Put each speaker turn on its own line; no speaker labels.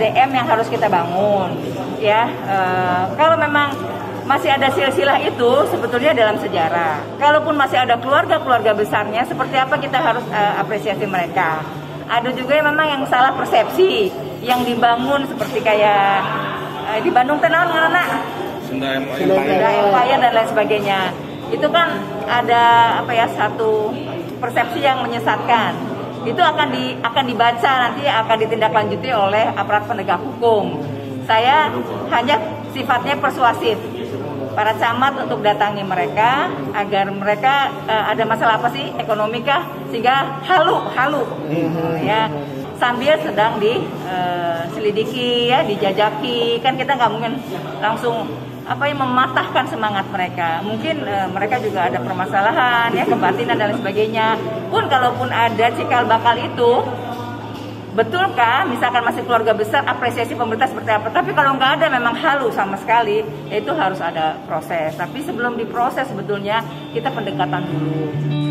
SDM yang harus kita bangun, ya. Kalau memang masih ada silsilah itu sebetulnya dalam sejarah. Kalaupun masih ada keluarga-keluarga besarnya, seperti apa kita harus apresiasi mereka. Ada juga yang memang yang salah persepsi, yang dibangun seperti kayak di Bandung tenawan karena Sunda Empire dan lain sebagainya. Itu kan ada satu persepsi yang menyesatkan. Itu akan dibaca nanti, akan ditindaklanjuti oleh aparat penegak hukum. Saya hanya sifatnya persuasif para camat untuk datangi mereka agar mereka ada masalah apa sih, ekonomi kah, sehingga halu ya, sambil sedang diselidiki ya, dijajaki. Kan kita nggak mungkin langsung mematahkan semangat mereka. Mungkin mereka juga ada permasalahan ya, kebatinan dan lain sebagainya. Pun kalaupun ada cikal bakal itu, betulkah misalkan masih keluarga besar, apresiasi pemerintah seperti apa? Tapi kalau nggak ada, memang halu sama sekali, ya itu harus ada proses. Tapi sebelum diproses sebetulnya kita pendekatan dulu.